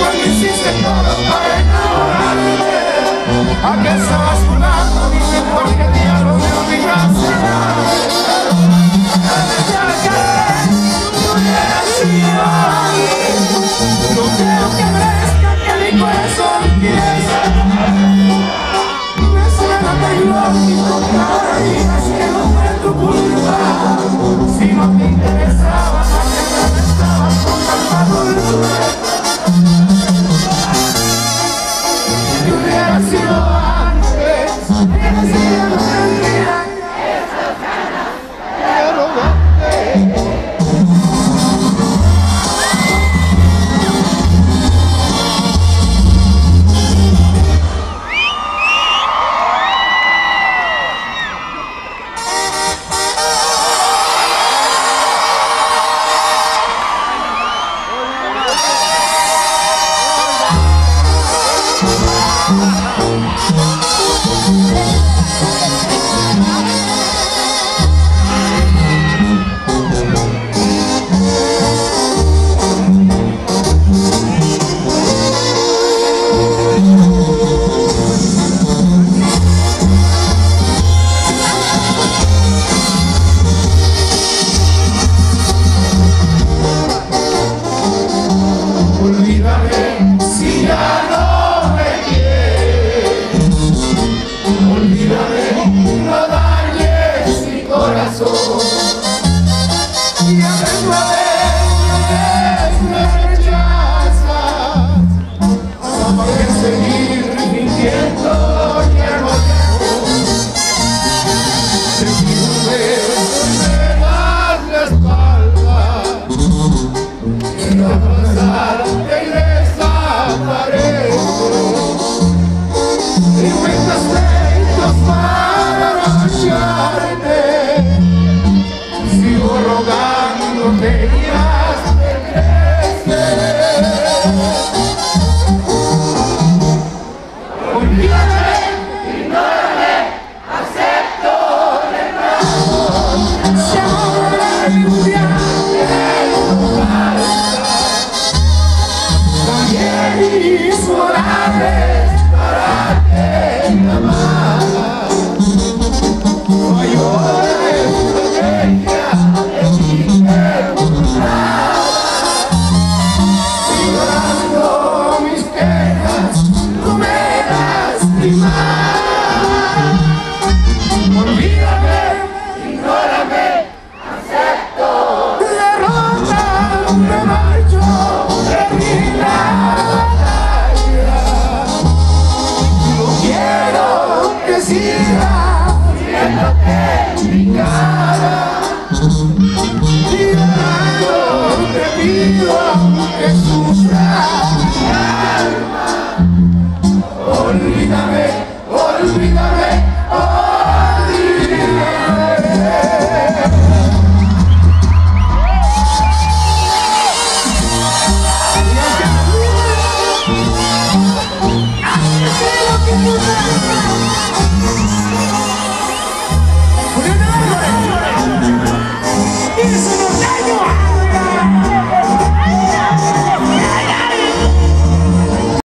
que hiciste todo para enamorarme. ¿A qué estabas jugando? Dime por qué diablos me obligaste a ya que no hubiera sido alguien. No creo que merezca que mi corazón piense. Me suena tan ilógico que digas que no fue tu culpa. Si no te interesaba, ¿a qué me estabas con tanta dulzura? Si hubiera sido antes, hubiera sido tranquila. Pero ¿dónde? Olvídame si ya no me quieres. Olvídame, no dañes mi corazón. Y a vez me rechazas. ¿Para qué seguir fingiendo que no te amo? Te pido que me das la espalda. Y abrazar te desaparezco. Inventas pleitos para marcharte. Sigo rogándote y hazme crecer. Olvídame, ignórame, acepto el error. Se ahora repudiante de tu falta. También hizo